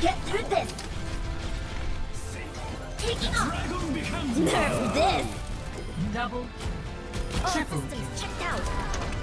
get through this. Taking off. Nerf this. Double. All systems checked out.